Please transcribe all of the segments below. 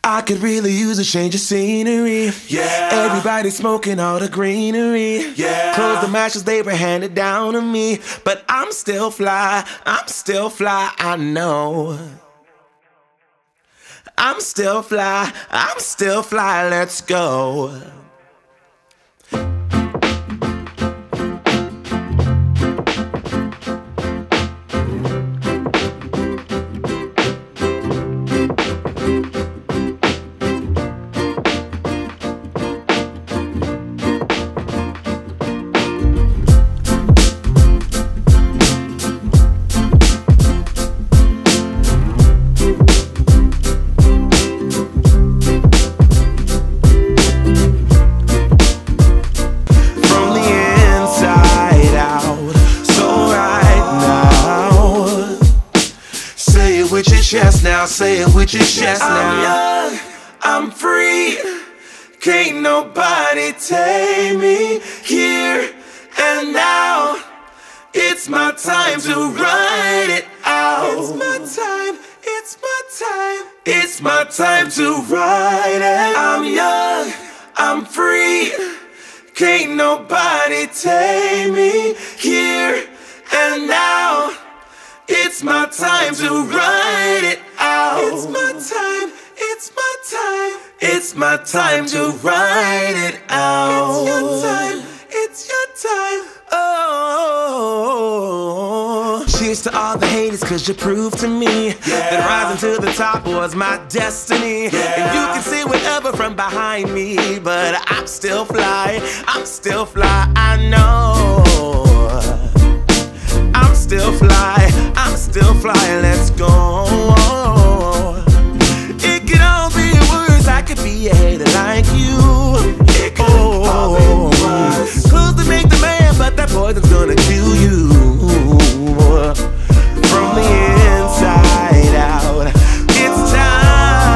I could really use a change of scenery. Yeah. Everybody smoking all the greenery. Yeah. Clothes the matches they were handed down to me. But I'm still fly, I know. I'm still fly, let's go. Now say it with your chest now. I'm young, I'm free. Can't nobody take me here and now. It's my time to write it out. It's my time, it's my time. It's my time to write it. I'm young, I'm free. Can't nobody take me here and now. It's my time to write it out. It's my time, it's my time. It's my time to write it out. It's your time, it's your time. Oh, cheers to all the haters, cause you proved to me that rising to the top was my destiny. And you can see whatever from behind me, but I'm still fly, I know. I'm still fly, let's go. It could all be worse, I could be a hater like you. It could all be worse. Clothes to make the man, but that poison's gonna kill you. From the inside out, it's time.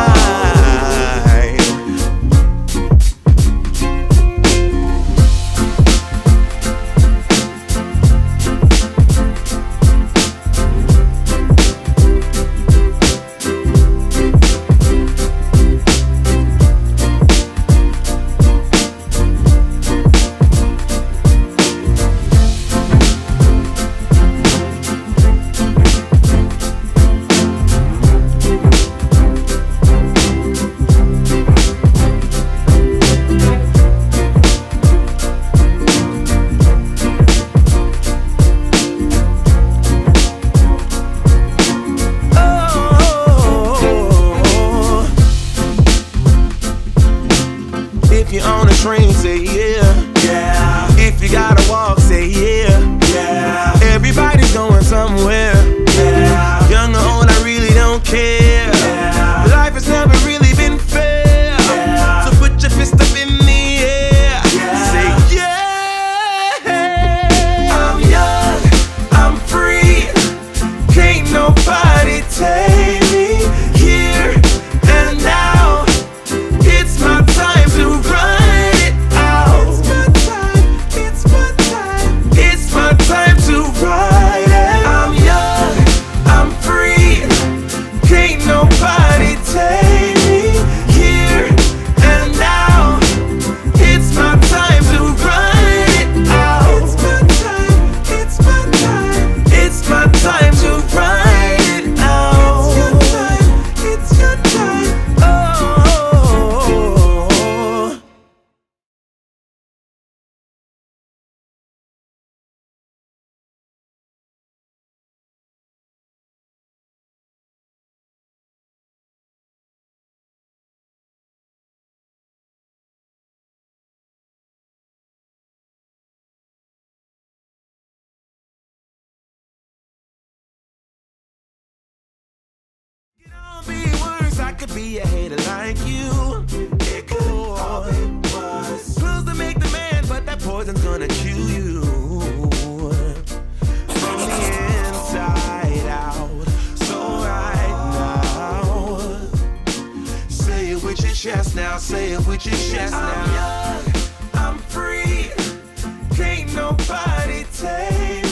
If you're on a train, say yeah. Yeah. If you gotta walk, say yeah. Yeah. Everybody's going somewhere. Yeah. Young or old, I really don't care. Yeah. Life has never really been fair. Yeah. So put your fist up in the air. Yeah. Say yeah. I'm young, I'm free. Can't nobody take me here and now. It's my time to write it out. It's my time, it's my time. It's my time to write it. I'm young, I'm free. Can't nobody take me here and now. It's my time to write it out. It's my time, it's my time. It's my time to write it out. It's your time, oh. It all be worse, I could be a hater like you. It could all be worse. Clothes to make the man, but that poison's gonna kill you. From the inside out, so right now. Say it with your chest now, say it with your chest now. I'm young, I'm free. Can't nobody take